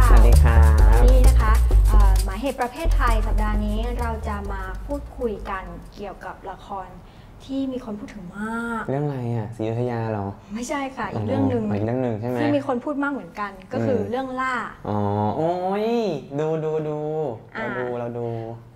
สวัสดีครับนี่นะคะหมายเหตุประเภทไทยสัปดาห์นี้เราจะมาพูดคุยกันเกี่ยวกับละครที่มีคนพูดถึงมากเรื่องอะไรอ่ะศรีอยุธยาเหรอไม่ใช่ค่ะอีกเรื่องหนึ่งใช่ไหมที่มีคนพูดมากเหมือนกันก็คือเรื่องล่าอ๋อโอ้ยดูเราดู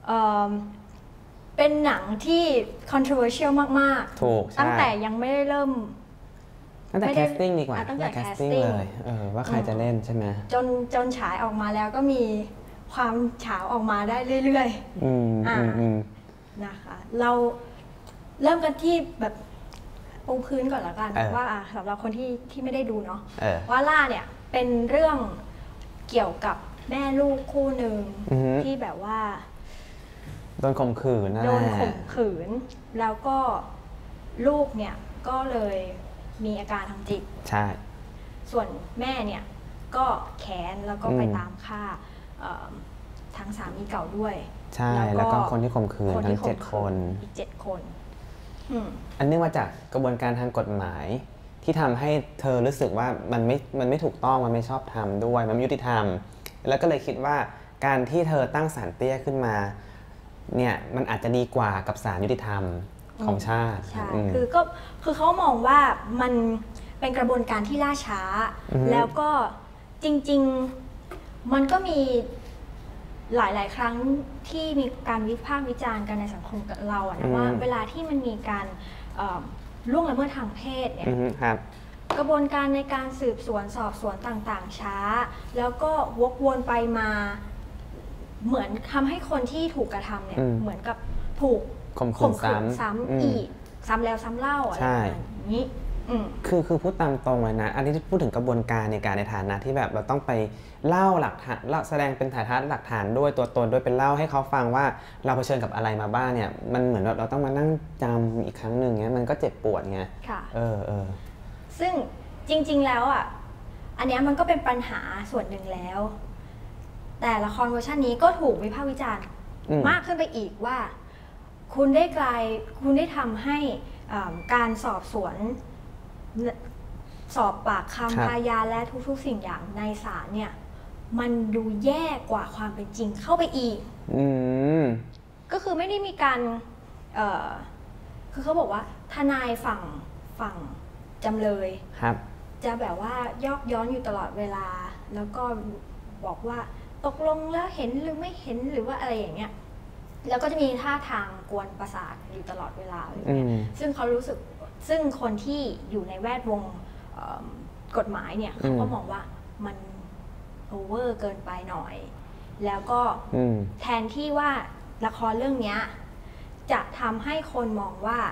เป็นหนังที่ controversial มากๆถูกตั้งแต่ยังไม่ได้เริ่มตั้งแต่ casting ดีกว่าตั้งแต่ casting เลยว่าใครจะเล่นใช่ไหมจนฉายออกมาแล้วก็มีความเฉาออกมาได้เรื่อยๆนะคะเราเริ่มกันที่แบบปูพื้นก่อนละกันว่าสำหรับคนที่ไม่ได้ดูเนาะว่าล่าเนี่ยเป็นเรื่องเกี่ยวกับแม่ลูกคู่หนึ่งที่แบบว่าโดนข่มขืนแล้วก็ลูกเนี่ยก็เลยมีอาการทางจิตใช่ส่วนแม่เนี่ยก็แค้นแล้วก็ไปตามฆ่าทั้งสามีเก่าด้วยใช่แล้วก็คนที่ข่มขืนทั้ง7 คนอีก7 คนอันเนื่องมาจากกระบวนการทางกฎหมายที่ทำให้เธอรู้สึกว่ามันไม่ถูกต้องมันไม่ชอบธรรมด้วยมันไม่ยุติธรรมแล้วก็เลยคิดว่าการที่เธอตั้งศาลเตี้ยขึ้นมาเนี่ยมันอาจจะดีกว่ากับศาลยุติธรรมของชาติใช่คือเขามองว่ามันเป็นกระบวนการที่ล่าช้าแล้วก็จริงๆมันก็มีหลายๆครั้งที่มีการวิพากษ์วิจารณ์กันในสังคมเราอะนะว่าเวลาที่มันมีการล่วงละเมิดทางเพศเนี่ยกระบวนการในการสืบสวนสอบสวนต่างๆช้าแล้วก็วกวนไปมาเหมือนทำให้คนที่ถูกกระทำเนี่ยเหมือนกับถูกข่มขืนซ้ำอีกซ้ำแล้วซ้ำเล่าอะไรอย่างนี้คือพูดตามตรงเลยนะอันนี้พูดถึงกระบวนการในฐานะที่แบบเราต้องไปเล่าหลักฐานแสดงเป็นฐานหลักฐานด้วยตัวตนด้วยเป็นเล่าให้เขาฟังว่าเราเผชิญกับอะไรมาบ้างเนี่ยมันเหมือนเราต้องมานั่งจำอีกครั้งหนึ่งเงี้ยมันก็เจ็บปวดไงค่ะซึ่งจริงๆแล้วอ่ะอันนี้มันก็เป็นปัญหาส่วนหนึ่งแล้วแต่ละครเวอร์ชันนี้ก็ถูกวิพากษ์วิจารณ์มากขึ้นไปอีกว่าคุณได้ทำให้การสอบสวนสอบปากคำพยานและทุกๆสิ่งอย่างในศาลเนี่ยมันดูแย่กว่าความเป็นจริงเข้าไปอีกก็คือไม่ได้มีการคือเขาบอกว่าทนายฝั่งจำเลยจะแบบว่ายอกย้อนอยู่ตลอดเวลาแล้วก็บอกว่าตกลงแล้วเห็นหรือไม่เห็นหรือว่าอะไรอย่างเงี้ยแล้วก็จะมีท่าทางกวนประสาทอยู่ตลอดเวลาเลยซึ่งเขารู้สึกซึ่งคนที่อยู่ในแวดวงกฎหมายเนี่ยเขาก็มองว่ามันโอเวอร์เกินไปหน่อยแล้วก็แทนที่ว่าละครเรื่องนี้จะทำให้คนมองว่า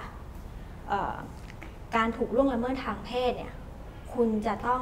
การถูกล่วงละเมิดทางเพศเนี่ยคุณจะต้อง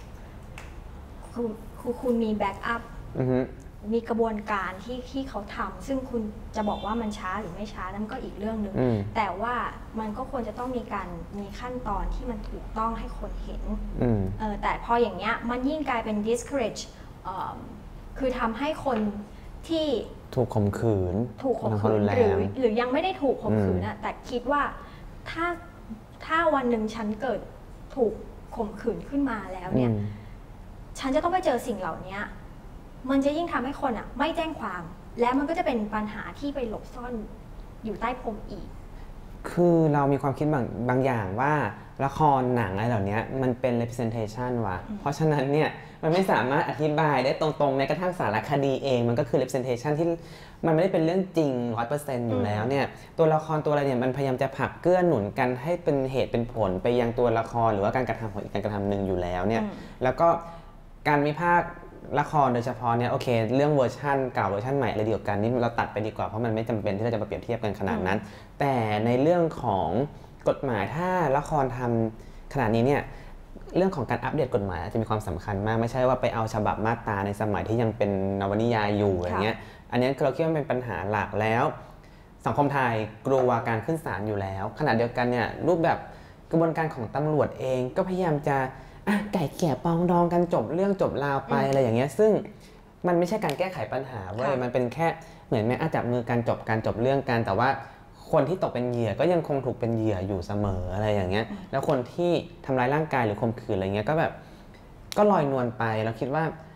คุณมีแบ็กอัพมีกระบวนการที่เขาทำซึ่งคุณจะบอกว่ามันช้าหรือไม่ช้านั่นก็อีกเรื่องหนึ่งแต่ว่ามันก็ควรจะต้องมีขั้นตอนที่มันถูกต้องให้คนเห็นแต่พออย่างเงี้ยมันยิ่งกลายเป็น discourage คือทำให้คนที่ถูกข่มขืนหรือยังไม่ได้ถูกข่มขืนนะแต่คิดว่าถ้าวันหนึ่งฉันเกิดถูกข่มขืนขึ้นมาแล้วเนี่ยฉันจะต้องไปเจอสิ่งเหล่านี้มันจะยิ่งทำให้คนไม่แจ้งความและมันก็จะเป็นปัญหาที่ไปหลบซ่อนอยู่ใต้พรมอีกคือเรามีความคิดบางอย่างว่าละครหนังอะไรเหล่านี้มันเป็น representation ว่ะเพราะฉะนั้นเนี่ยมันไม่สามารถอธิบายได้ตรงๆในกระทั่งสารคดีเองมันก็คือ representation ที่มันไม่ได้เป็นเรื่องจริง 100% อยู่แล้วเนี่ยตัวละครตัวอะไรเนี่ยมันพยายามจะผลักเกื้อหนุนกันให้เป็นเหตุเป็นผลไปยังตัวละครหรือว่าการกระทำของอีกการกระทำหนึ่งอยู่แล้วเนี่ยแล้วก็การวิพากษ์ละครโดยเฉพาะเนี่ยโอเคเรื่องเวอร์ชันเก่าเวอร์ชันใหม่อะไรเดียวกันนี่เราตัดไปดีกว่าเพราะมันไม่จำเป็นที่เราจะมาเปรียบเทียบกันขนาดนั้นแต่ในเรื่องของกฎหมายถ้าละครทำขนาดนี้เนี่ยเรื่องของการอัปเดตกฎหมายจะมีความสำคัญมากไม่ใช่ว่าไปเอาฉบับมาตราในสมัยที่ยังเป็นนวนิยายอยู่อย่างเงี้ยอันนี้เราคิดว่าเป็นปัญหาหลักแล้วสังคมไทยกลัวการขึ้นศาลอยู่แล้วขณะเดียวกันเนี่ยรูปแบบกระบวนการของตำรวจเองก็พยายามจะไก่เกลี่ยปองดองกันจบเรื่องจบราวไปอะไรอย่างเงี้ยซึ่งมันไม่ใช่การแก้ไขปัญหาเว้ยมันเป็นแค่เหมือนแม้จับมือการจบเรื่องกันแต่ว่าคนที่ตกเป็นเหยื่อก็ยังคงถูกเป็นเหยื่ออยู่เสมออะไรอย่างเงี้ยแล้วคนที่ทำร้ายร่างกายหรือข่มขืนอะไรเงี้ยก็แบบก็ลอยนวลไปเราคิดว่า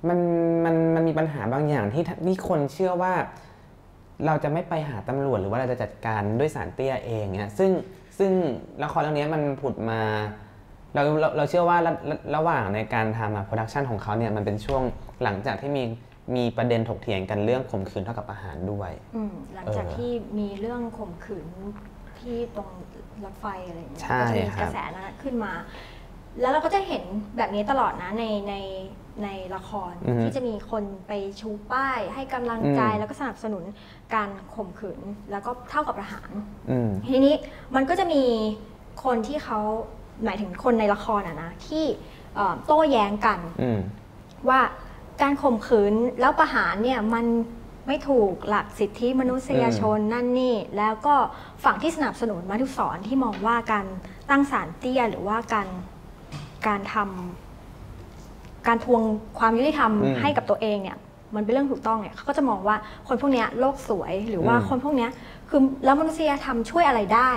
มันมันมีปัญหาบางอย่างที่คนเชื่อว่าเราจะไม่ไปหาตำรวจหรือว่าเราจะจัดการด้วยศาลเตี้ยเองเนี่ยซึ่งละครเรื่องนี้มันผุดมาเราเชื่อว่าระหว่างในการทำโปรดักชันของเขาเนี่ยมันเป็นช่วงหลังจากที่มีประเด็นถกเถียงกันเรื่องข่มขืนเท่ากับประหารด้วยหลังจากที่มีเรื่องข่มขืนที่ตรงรถไฟอะไรอย่างเงี้ยก็จะมีกระแสนั้นขึ้นมาแล้วเราก็จะเห็นแบบนี้ตลอดนะในละครที่จะมีคนไปชูป้ายให้กำลังใจแล้วก็สนับสนุนการข่มขืนแล้วก็เท่ากับประหารทีนี้มันก็จะมีคนที่เขาหมายถึงคนในละครนะที่โต้แย้งกันว่าการข่มขืนแล้วประหารเนี่ยมันไม่ถูกหลักสิทธิมนุษยชนนั่นนี่แล้วก็ฝั่งที่สนับสนุนมาทุกสอนที่มองว่าการตั้งศาลเตี้ยหรือว่าการทวงความยุติธรรมให้กับตัวเองเนี่ยมันเป็นเรื่องถูกต้องเนี่ยเขาก็จะมองว่าคนพวกนี้โลกสวยหรือว่าคนพวกนี้คือแล้วมนุษยธรรมช่วยอะไรได้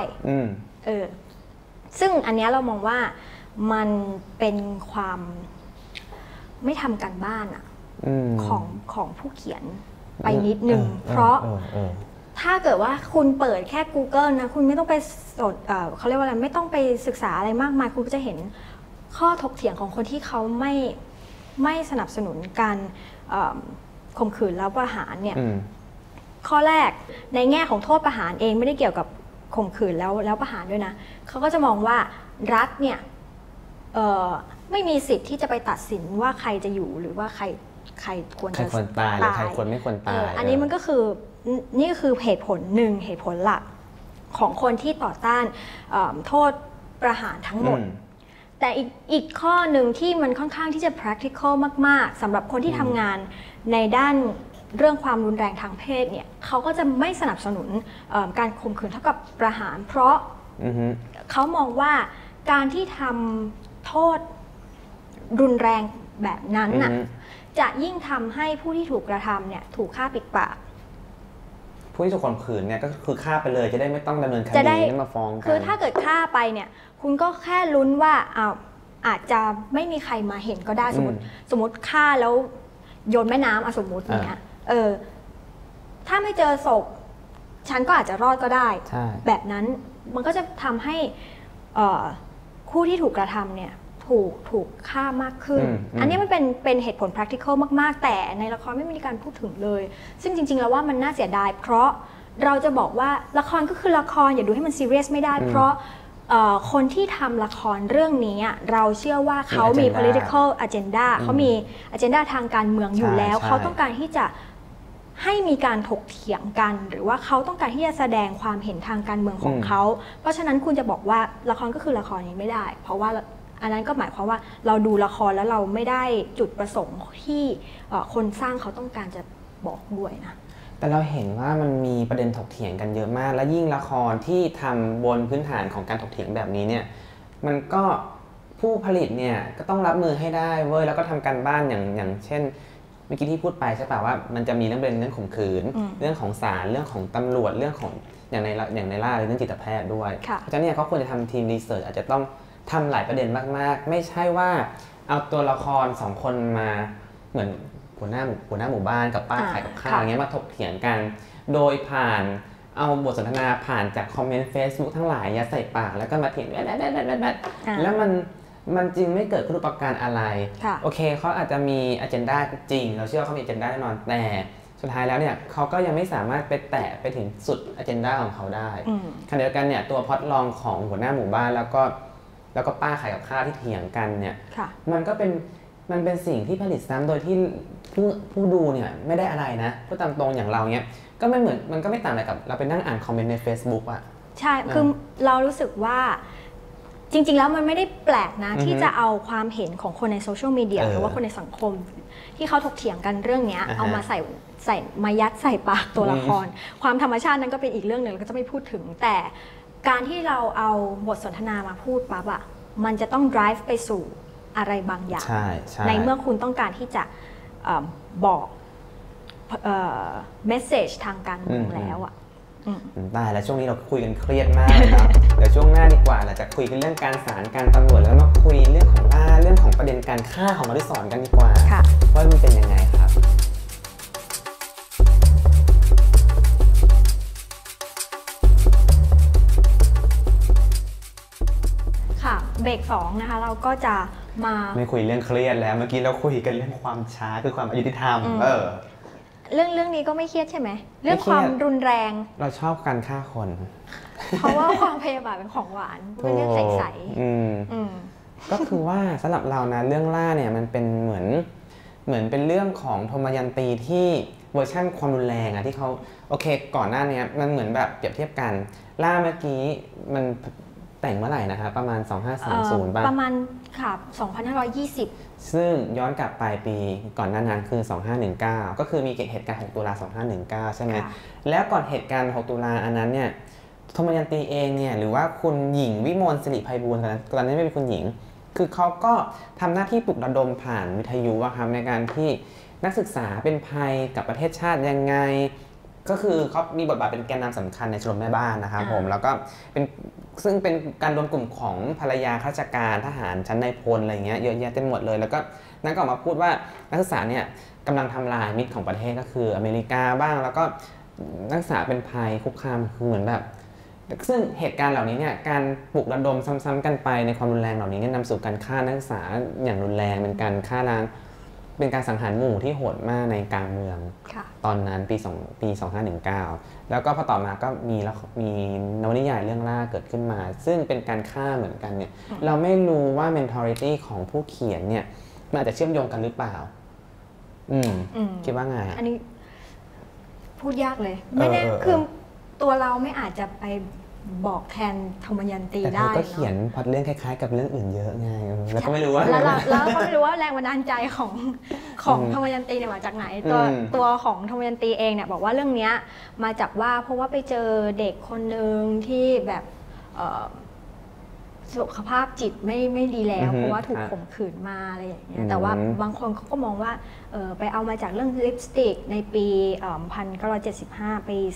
ซึ่งอันนี้เรามองว่ามันเป็นความไม่ทำการบ้านของผู้เขียนไปนิดนึงเพราะถ้าเกิดว่าคุณเปิดแค่ Google นะคุณไม่ต้องไปเขาเรียกว่าอะไรไม่ต้องไปศึกษาอะไรมากมายคุณก็จะเห็นข้อถกเถียงของคนที่เขาไม่สนับสนุนการข่มขืนแล้วประหารเนี่ยข้อแรกในแง่ของโทษประหารเองไม่ได้เกี่ยวกับข่มขืนแล้วประหารด้วยนะเขาก็จะมองว่ารัฐเนี่ยไม่มีสิทธิ์ที่จะไปตัดสินว่าใครจะอยู่หรือว่าใครควรจะตายหรือใครควรไม่ควรตายอันนี้มันก็คือนี่คือเหตุผลหนึ่งเหตุผลหลักของคนที่ต่อต้านโทษประหารทั้งหมดแต่อีกข้อหนึ่งที่มันค่อนข้างที่จะ practical มากๆสำหรับคนที่ทำงานในด้านเรื่องความรุนแรงทางเพศเนี่ยเขาก็จะไม่สนับสนุนการข่มขืนเท่ากับประหารเพราะเขามองว่าการที่ทำโทษรุนแรงแบบนั้นน่ะจะยิ่งทำให้ผู้ที่ถูกกระทำเนี่ยถูกฆ่าปิดปากผู้ที่ถูกข่มขืนเนี่ยก็คือฆ่าไปเลยจะได้ไม่ต้องดำเนินคดีไม่มาฟ้องกันคือถ้าเกิดฆ่าไปเนี่ยคุณก็แค่ลุ้นว่าอาจจะไม่มีใครมาเห็นก็ได้สมมติฆ่าแล้วโยนแม่น้ำสมมติเนี่ยถ้าไม่เจอศพฉันก็อาจจะรอดก็ได้แบบนั้นมันก็จะทำให้ผู้ที่ถูกกระทำเนี่ยถูกฆ่ามากขึ้นอันนี้มันเป็นเหตุผล practical มากๆแต่ในละครไม่มีการพูดถึงเลยซึ่งจริงๆแล้วว่ามันน่าเสียดายเพราะเราจะบอกว่าละครก็คือละครอย่าดูให้มัน serious ไม่ได้เพราะคนที่ทำละครเรื่องนี้เราเชื่อว่าเขามี political agenda เขามี agenda ทางการเมืองอยู่แล้วเขาต้องการที่จะให้มีการถกเถียงกันหรือว่าเขาต้องการที่จะแสดงความเห็นทางการเมืองของเขาเพราะฉะนั้นคุณจะบอกว่าละครก็คือละครนี้ไม่ได้เพราะว่าอันนั้นก็หมายความว่าเราดูละครแล้วเราไม่ได้จุดประสงค์ที่คนสร้างเขาต้องการจะบอกด้วยนะแต่เราเห็นว่ามันมีประเด็นถกเถียงกันเยอะมากและยิ่งละครที่ทำบนพื้นฐานของการถกเถียงแบบนี้เนี่ยมันก็ผู้ผลิตเนี่ยก็ต้องรับมือให้ได้เว้ยแล้วก็ทำการบ้านอย่างเช่นเมื่อกี้ที่พูดไปใช่ป่ะว่ามันจะมีเรื่องข่มขืนเรื่องของศาลเรื่องของตำรวจเรื่องของอย่างในล่าเรื่องจิตแพทย์ด้วยเพราะฉะนั้นเนี่ยเขาควรจะทำทีมรีเสิร์ชอาจจะต้องทำหลายประเด็นมากๆไม่ใช่ว่าเอาตัวละคร2คนมาเหมือนหัวหน้าหมู่บ้านกับป้าขายกับข้าวอย่างเงี้ยมาถกเถียงกันโดยผ่านเอาบทสนทนาผ่านจากคอมเมนต์ Facebook ทั้งหลายยัดใส่ปากแล้วก็มาเถียงแล้วมันจริงไม่เกิดคุณูปการอะไรโอเคเขาอาจจะมี agenda จริงเราเชื่อว่าเขามี agenda แน่นอนแต่สุดท้ายแล้วเนี่ยเขาก็ยังไม่สามารถไปแตะไปถึงสุด agenda ของเขาได้ขณะเดียวกันเนี่ยตัวพล็อตรองของหัวหน้าหมู่บ้านแล้วก็ป้าขายกับข้าวที่เถียงกันเนี่ยมันเป็นสิ่งที่ผลิตซ้ำโดยที่ผู้ดูเนี่ยไม่ได้อะไรนะพูดตามตรงอย่างเราเนี่ยก็ไม่เหมือนมันก็ไม่ต่างอะไรกับเราไปนั่งอ่านคอมเมนต์ใน Facebook อ่ะใช่คือเรารู้สึกว่าจริงๆแล้วมันไม่ได้แปลกนะที่จะเอาความเห็นของคนในโซเชียลมีเดียหรือว่าคนในสังคมที่เขาถกเถียงกันเรื่องนี้เอามาใส่มายัดใส่ปากตัวละครความธรรมชาตินั้นก็เป็นอีกเรื่องหนึ่งเราก็จะไม่พูดถึงแต่การที่เราเอาบทสนทนามาพูดปั๊บอะมันจะต้อง drive ไปสู่อะไรบางอย่างในเมื่อคุณต้องการที่จะบอกmessage ทางการเมืองแล้วอะได้แล้วช่วงนี้เราคุยกันเครียดมากนะเดี๋ยวช่วงหน้าดีกว่าเราจะคุยกันเรื่องการศาลการตำรวจแล้วมาคุยเรื่องของเรื่องของประเด็นการฆ่าของอนุสรณ์กันดีกว่าว่ามันเป็นยังไงเบรก2นะคะเราก็จะมาไม่คุยเรื่องเครียดแล้วเมื่อกี้เราคุยกันเรื่องความช้าคือความอายุติธรรมเรื่องนี้ก็ไม่เครียดใช่ไหมเรื่องความรุนแรงเราชอบการฆ่าคนเพราะว่าความพยาบาทเป็นของหวานเป็นเรื่องใสๆก็คือว่าสำหรับเรานะเรื่องล่าเนี่ยมันเป็นเหมือนเป็นเรื่องของทมยันตีที่เวอร์ชั่นความรุนแรงอะที่เขาโอเคก่อนหน้านี้มันเหมือนแบบเปรียบเทียบกันล่าเมื่อกี้มันแต่งเมื่อไหร่นะคะประมาณ2530ป่ะประมาณค่ะ2520 ซึ่งย้อนกลับไปปีก่อนหน้านั้นคือ2519ก็คือมีเหตุการณ์6ตุลา2519ใช่ไหมแล้วก่อนเหตุการณ์6ตุลาอันนั้นเนี่ยทมยันตีเองเนี่ยหรือว่าคุณหญิงวิมลสิริไพบูลย์ตอนนั้นไม่เป็นคุณหญิงคือเขาก็ทำหน้าที่ปลุกระดมผ่านวิทยุอะครับในการที่นักศึกษาเป็นภัยกับประเทศชาติยังไงก็คือเขามีบทบาทเป็นแกนนำสำคัญในชมรมแม่บ้านนะครับผมแล้วก็ซึ่งเป็นการรวมกลุ่มของภรรยาข้าราชการทหารชั้นนายพลอะไรเงี้ยเยอะแยะเต็มหมดเลยแล้วก็นั่นก็ออกมาพูดว่านักศึกษาเนี่ยกำลังทำลายมิตรของประเทศก็คืออเมริกาบ้างแล้วก็นักศึกษาเป็นภัยคุกคามคือเหมือนแบบซึ่งเหตุการณ์เหล่านี้เนี่ยการปลุกระดมซ้ำๆกันไปในความรุนแรงเหล่านี้เนี่ยนำสู่การฆ่านักศึกษาอย่างรุนแรงเป็นการฆ่าล้างเป็นการสังหารหมู่ที่โหดมากในกลางเมืองตอนนั้นปี2519แล้วก็พอต่อมาก็มีนวนิยายเรื่องล่าเกิดขึ้นมาซึ่งเป็นการฆ่าเหมือนกันเนี่ยเราไม่รู้ว่า mentality ของผู้เขียนเนี่ยมันอาจจะเชื่อมโยงกันหรือเปล่าคิดว่าไงอันนี้พูดยากเลยไม่แน่คือตัวเราไม่อาจจะไปบอกแทนทมยันตีได้แต่ก็เขียนพล็อตเรื่องคล้ายๆกับเรื่องอื่นเยอะไงแล้วก็ไม่รู้ว่าแล้วก็ไม่รู้ว่าแรงบันดาลใจของทมยันตีเนี่ยมาจากไหนตัวของทมยันตีเองเนี่ยบอกว่าเรื่องนี้มาจากว่าเพราะว่าไปเจอเด็กคนหนึ่งที่แบบสุขภาพจิตไม่ดีแล้วเพราะว่าถูกข่มขืนมาอะไรอย่างเงี้ยแต่ว่าบางคนเขาก็มองว่าไปเอามาจากเรื่องลิปสติกในปี1975ปี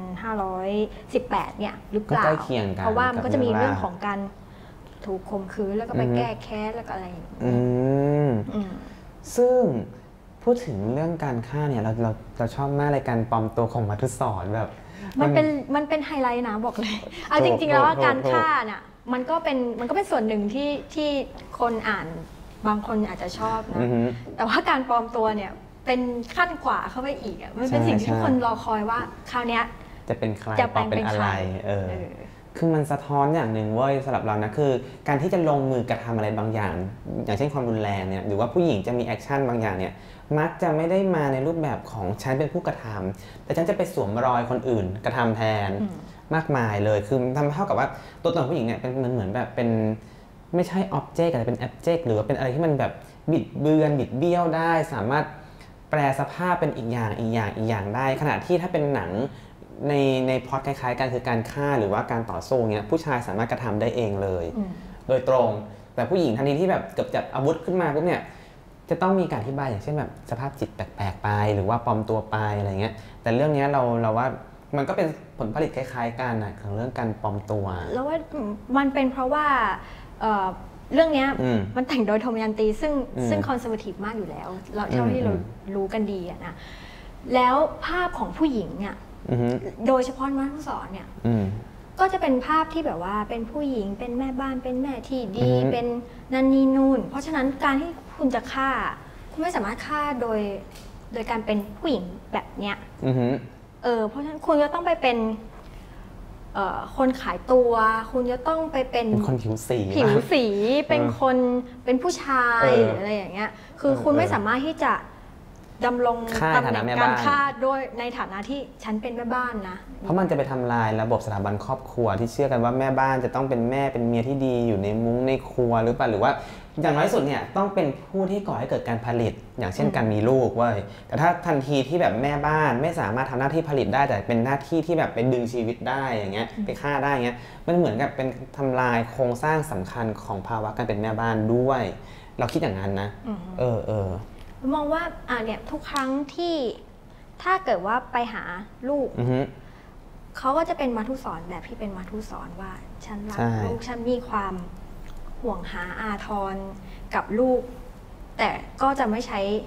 2518เนี่ยหรือเปล่าเพราะว่ามันก็จะมีเรื่องของการถูกข่มขืนแล้วก็ไปแก้แค้นแล้วก็อะไรอย่างเงี้ยซึ่งพูดถึงเรื่องการฆ่าเนี่ยเราชอบมากเลยการปลอมตัวของมัทุศรแบบมันเป็นไฮไลท์นะบอกเลยเอาจริงๆแล้วว่าการฆ่าเนี่ยมันก็เป็นส่วนหนึ่งที่คนอ่านบางคนอาจจะชอบนะแต่ว่าการปลอมตัวเนี่ยเป็นขั้นกว่าเข้าไปอีกมันเป็นสิ่งที่ทุกคนรอคอยว่าคราวนี้จะเป็นใครจะเป็นอะไรคือมันสะท้อนอย่างหนึ่งเว้ยสำหรับเรานะคือการที่จะลงมือกระทำอะไรบางอย่างอย่างเช่นความรุนแรงเนี่ยหรือว่าผู้หญิงจะมีแอคชั่นบางอย่างเนี่ยมักจะไม่ได้มาในรูปแบบของฉันเป็นผู้กระทำแต่ฉันจะไปสวมรอยคนอื่นกระทำแทนมากมายเลยคือทำเท่ากับว่าตัวตนผู้หญิงเนี่ยเป็นเหมือนแบบเป็นไม่ใช่อ็อบเจกต์แต่เป็นแอบเจกต์หรือว่าเป็นอะไรที่มันแบบบิดเบือนบิดเบี้ยวได้สามารถแปลสภาพเป็นอีกอย่างได้ขณะที่ถ้าเป็นหนังในพล็อตคล้ายๆกันคือการฆ่าหรือว่าการต่อสู้เนี่ยผู้ชายสามารถกระทำได้เองเลยโดยตรงแต่ผู้หญิงทันทีที่แบบเกือบจับอาวุธขึ้นมาปุ๊บเนี่ยจะต้องมีการอธิบายอย่างเช่นแบบสภาพจิตแปลกๆไปหรือว่าปลอมตัวไปอะไรเงี้ยแต่เรื่องนี้เราว่ามันก็เป็นผลผลิตคล้ายๆกันนะของเรื่องการปลอมตัวแล้วว่ามันเป็นเพราะว่าเรื่องนี้มันแต่งโดยทมยันตีซึ่งคอนเซอร์เวทีฟมากอยู่แล้วเราเท่าที่เรารู้กันดีนะแล้วภาพของผู้หญิงเนี่ยโดยเฉพาะมัทุศรเนี่ยก็จะเป็นภาพที่แบบว่าเป็นผู้หญิงเป็นแม่บ้านเป็นแม่ที่ดีเป็นนันนี่นู่นเพราะฉะนั้นการที่คุณจะฆ่าคุณไม่สามารถฆ่าโดยการเป็นผู้หญิงแบบเนี้ยเพราะฉะนั้นคุณจะต้องไปเป็นคนขายตัวคุณจะต้องไปเป็นคนผิวสีเป็นคนเป็นผู้ชายหรืออะไรอย่างเงี้ยคือคุณไม่สามารถที่จะดำรงตำแหน่งการฆ่าด้วยในฐานะที่ฉันเป็นแม่บ้านนะเพราะมันจะไปทำลายระบบสถาบันครอบครัวที่เชื่อกันว่าแม่บ้านจะต้องเป็นแม่เป็นเมียที่ดีอยู่ในมุ้งในครัวหรือเปล่าหรือว่าอย่างน้อยสุดเนี่ยต้องเป็นผู้ที่ก่อให้เกิดการผลิตอย่างเช่นการมีลูกเว้ยแต่ถ้าทันทีที่แบบแม่บ้านไม่สามารถทำหน้าที่ผลิตได้แต่เป็นหน้าที่ที่แบบไปดึงชีวิตได้อย่างเงี้ยไปฆ่าได้อย่างเงี้ยมันเหมือนกับเป็นทำลายโครงสร้างสำคัญของภาวะการเป็นแม่บ้านด้วยเราคิดอย่างนั้นนะมองว่าเนี่ยทุกครั้งที่ถ้าเกิดว่าไปหาลูกเขาก็จะเป็นมัทุศรแบบที่เป็นมัทุศรว่าฉันรักลูกฉันมีความห่วงหาอาทรกับลูกแต่ก็จะไม่ใช้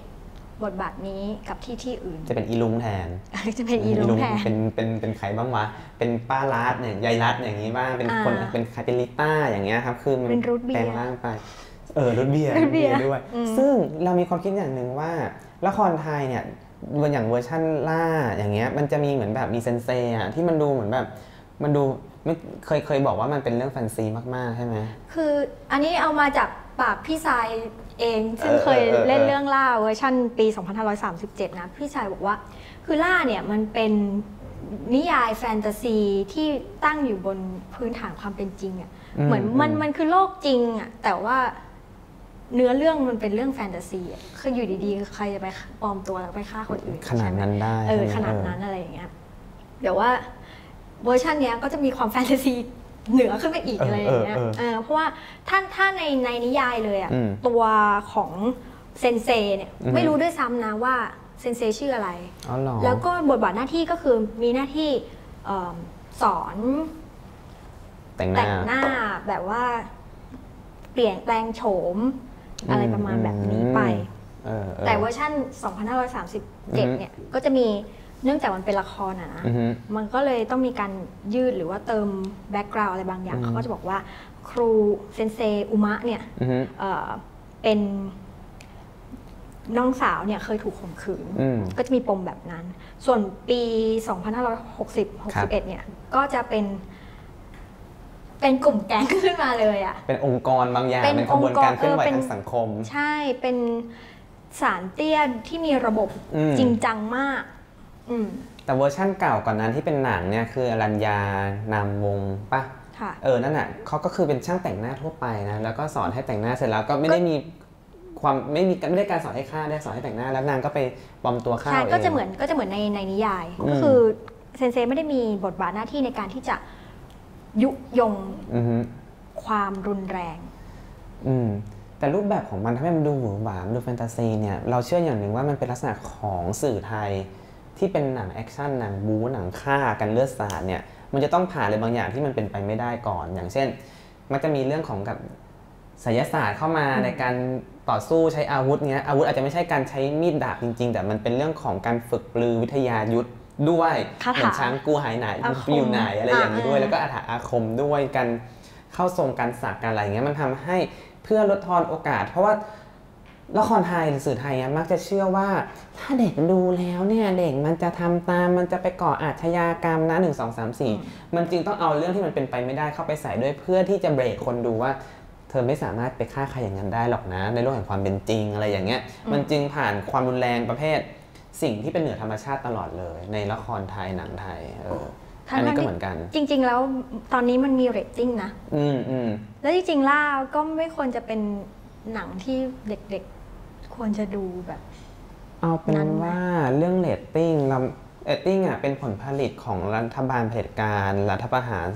บทบาทนี้กับที่อื่นจะเป็นอีลุงแทนจะเป็นอีลุงแทนเป็นใครบ้างวะเป็นป้ารัดเนี่ยยายรัดอย่างนี้บ้างเป็นคนเป็นใครเป็นลิต้าอย่างเงี้ยครับคือมันแปลงร่างไปรถเบียร์ด้วยซึ่งเรามีความคิดอย่างหนึ่งว่าละครไทยเนี่ยอย่างเวอร์ชั่นล่าอย่างเงี้ยมันจะมีเหมือนแบบมีเซนเซอ่ะที่มันดูเหมือนแบบมันดูไม่เคยบอกว่ามันเป็นเรื่องแฟนซีมากๆใช่ไหมคืออันนี้เอามาจากปากพี่ชายเองซึ่งเคยเล่นเรื่องล่าเวอร์ชันปี2537นะพี่ชายบอกว่าคือล่าเนี่ยมันเป็นนิยายแฟนตาซีที่ตั้งอยู่บนพื้นฐานความเป็นจริงอ่ะเหมือนมันคือโลกจริงอ่ะแต่ว่าเนื้อเรื่องมันเป็นเรื่องแฟนตาซีคืออยู่ดีๆใครจะไปปลอมตัวแล้วไปฆ่าคนอื่นขนาดนั้นได้ขนาดนั้นอะไรอย่างเงี้ยเดี๋ยวว่าเวอร์ชันนี้ก็จะมีความแฟนตาซีเหนือขึ้นไปอีกอะไรอย่างเงี้ยเพราะว่าถ้าในนิยายเลยอ่ะตัวของเซนเซเนี่ยไม่รู้ด้วยซ้ำนะว่าเซนเซชื่ออะไรแล้วก็บทบาทหน้าที่ก็คือมีหน้าที่สอนแต่งหน้าแบบว่าเปลี่ยนแปลงโฉมอะไรประมาณแบบนี้ไปแต่เวอร์ชัน2537เนี่ยก็จะมีเนื่องจากมันเป็นละครนะมันก็เลยต้องมีการยืดหรือว่าเติมแบ็กกราวด์อะไรบางอย่างเขาก็จะบอกว่าครูเซนเซอุมะเนี่ยเป็นน้องสาวเนี่ยเคยถูกข่มขืนก็จะมีปมแบบนั้นส่วนปี2560-61เนี่ยก็จะเป็นกลุ่มแก๊งขึ้นมาเลยอ่ะเป็นองค์กรบางอย่างเป็นขบวนการเคลื่อนไหวทางสังคมใช่เป็นศาลเตี้ยที่มีระบบจริงจังมากแต่เวอร์ชั่นเก่าก่อนนั้นที่เป็นหนังเนี่ยคืออรัญญานามวงศ์ป่ะนั่นน่ะเขาก็คือเป็นช่างแต่งหน้าทั่วไปนะแล้วก็สอนให้แต่งหน้าเสร็จแล้วก็ไม่ได้มีความไม่ได้การสอนให้ฆ่าได้สอนให้แต่งหน้าแล้วนางก็ไปปลอมตัวฆ่าเองก็จะเหมือนในนิยายก็คือเซนเซไม่ได้มีบทบาทหน้าที่ในการที่จะยุยงความรุนแรงแต่รูปแบบของมันทำให้มันดูหวือหวาดูแฟนตาซีเนี่ยเราเชื่ออย่างหนึ่งว่ามันเป็นลักษณะของสื่อไทยที่เป็นหนังแอคชั่นหนังบู๊หนังฆ่ากันเลือดสาดเนี่ยมันจะต้องผ่านอะไรบางอย่างที่มันเป็นไปไม่ได้ก่อนอย่างเช่นมันจะมีเรื่องของกับไสยศาสตร์เข้ามาในการต่อสู้ใช้อาวุธเงี้ยอาวุธอาจจะไม่ใช่การใช้มีดดาบจริงๆแต่มันเป็นเรื่องของการฝึกปลือวิทยายุทธด้วยเหมือนช้างกูหายไหนอยู่ไหนอะไรอย่างนี้ด้วยแล้วก็อาคมด้วยกันเข้าทรงการสักกันอะไรเงี้ยมันทำให้เพื่อลดทอนโอกาสเพราะว่าละครไทยหรือสื่อไทยมักจะเชื่อว่าถ้าเด็กดูแล้วเนี่ยเด็กมันจะทำตามมันจะไปก่ออาชญากรรมนะ1 2 3 4มันจึงต้องเอาเรื่องที่มันเป็นไปไม่ได้เข้าไปใส่ด้วยเพื่อที่จะเบรกคนดูว่าเธอไม่สามารถไปฆ่าใครอย่างนั้นได้หรอกนะในโลกแห่งความเป็นจริงอะไรอย่างเงี้ยมันจึงผ่านความรุนแรงประเภทสิ่งที่เป็นเหนือธรรมชาติตลอดเลยในละครไทยหนังไทยอันนี้ก็เหมือนกันจริงๆแล้วตอนนี้มันมีเรตติ้งนะแล้วจริงๆล่าก็ไม่ควรจะเป็นหนังที่เด็กๆควรจะดูแบบเอาเป็นว่าเรื่องเรตติ้งเป็นผลผลิตของรัฐบาลเผด็จการรัฐประหาร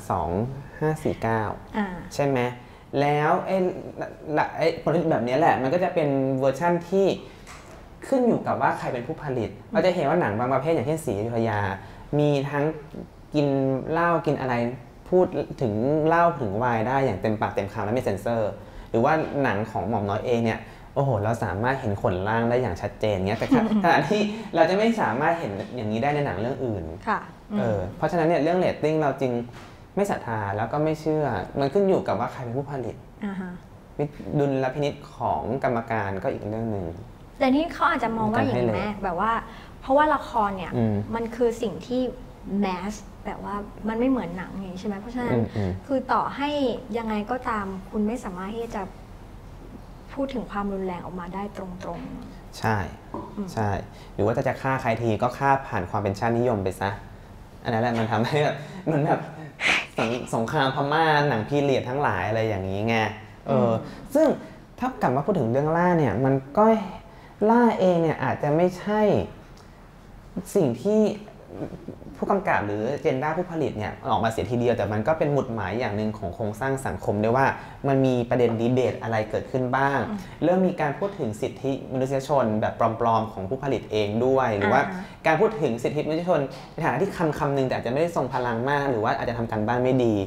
2549ใช่ไหมแล้วผลผลิตแบบนี้แหละมันก็จะเป็นเวอร์ชั่นที่ขึ้นอยู่กับว่าใครเป็นผู้ผลิตเราจะเห็นว่าหนังบางประเภทอย่างเช่นศรีอยุธยามีทั้งกินเหล้ากินอะไรพูดถึงเหล้าถึงไวน์ได้อย่างเต็มปากเต็มคำและไม่เซ็นเซอร์หรือว่าหนังของหม่อมน้อยเองเนี่ยโอ้โหเราสามารถเห็นขนล่างได้อย่างชัดเจนเงี้ยแต่ขณะที่เราจะไม่สามารถเห็นอย่างนี้ได้ในหนังเรื่องอื่นเพราะฉะนั้นเนี่ยเรื่องเรตติ้งเราจริงไม่ศรัทธาแล้วก็ไม่เชื่อมันขึ้นอยู่กับว่าใครเป็นผู้ผลิตดุลพินิจของกรรมการก็อีกเรื่องหนึ่งแต่นี่เขาอาจจะมองว่าอย่างนี้แบบว่าเพราะว่าละครเนี่ยมันคือสิ่งที่แมสแบบว่ามันไม่เหมือนหนังอย่างนี้ใช่ไหมเพราะฉะนั้นคือต่อให้ยังไงก็ตามคุณไม่สามารถที่จะพูดถึงความรุนแรงออกมาได้ตรงๆใช่หรือว่าจะฆ่าใครทีก็ฆ่าผ่านความเป็นชาตินิยมไปซะอันนั้นแหละมันทำให้แบบเหมือนแบบสงครามพม่าหนังพีเรียดทั้งหลายอะไรอย่างนี้ไงซึ่งถ้ากลับมาพูดถึงเรื่องล่าเนี่ยมันก็ล่าเองเนี่ยอาจจะไม่ใช่สิ่งที่ผู้กำกับหรือเจนด้าผู้ผลิตเนี่ยออกมาเสียทีเดียวแต่มันก็เป็นหมุดหมายอย่างหนึ่งของโครงสร้างสังคมด้วยว่ามันมีประเด็นดีเบตอะไรเกิดขึ้นบ้างเริ่มมีการพูดถึงสิทธิมนุษยชนแบบปลอมๆของผู้ผลิตเองด้วยหรือว่าการพูดถึงสิทธิมนุษยชนในฐานะที่คำหนึ่งแต่อาจจะไม่ได้ทรงพลังมากหรือว่าอาจจะทำการบ้านไม่ดี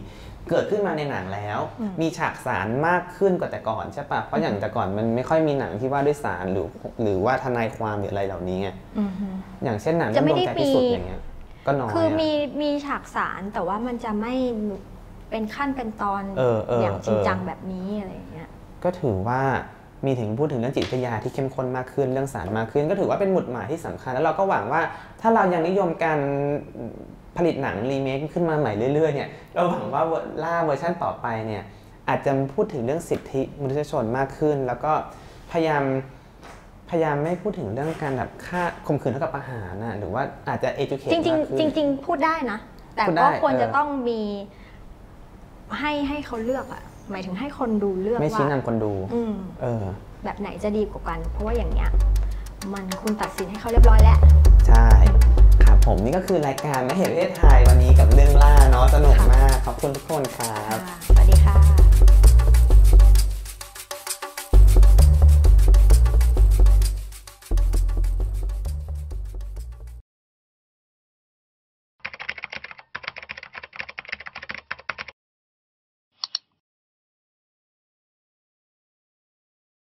เกิดขึ้นมาในหนังแล้วมีฉากศาลมากขึ้นกว่าแต่ก่อนใช่ปะเพราะอย่างแต่ก่อนมันไม่ค่อยมีหนังที่ว่าด้วยศาลหรือว่าทนายความหรืออะไรเหล่านี้ไงอย่างเช่นหนังเรื่องดวงใจพิสุทธิ์อย่างเงี้ยก็น้อยคือมีฉากศาลแต่ว่ามันจะไม่เป็นขั้นเป็นตอนอย่างจริงจังแบบนี้อะไรอย่างเงี้ยก็ถือว่ามีถึงพูดถึงเรื่องจิตวิทยาที่เข้มข้นมากขึ้นเรื่องศาลมากขึ้นก็ถือว่าเป็นหมุดหมายที่สำคัญแล้วเราก็หวังว่าถ้าเรายังนิยมการผลิตหนังรีเมคขึ้นมาใหม่เรื่อยๆเนี่ยเราหวังว่าเวอร์ชันต่อไปเนี่ยอาจจะพูดถึงเรื่องสิทธิมนุษยชนมากขึ้นแล้วก็พยายามไม่พูดถึงเรื่องการแบบฆ่าข่มขืนเท่ากับประหารนะหรือว่าอาจจะ educate จริงพูดได้นะแต่ก็ควรจะต้องมีให้เขาเลือกอะหมายถึงให้คนดูเลือกว่าไม่ชี้นำคนดูแบบไหนจะดีกว่ากันเพราะว่าอย่างเนี้ยมันคุณตัดสินให้เขาเรียบร้อยแล้วใช่ครับผมนี่ก็คือรายการมเหตุประเทศไทยวันนี้กับเรื่องล่าเนาะสนุกมากขอบคุณทุกคนครับ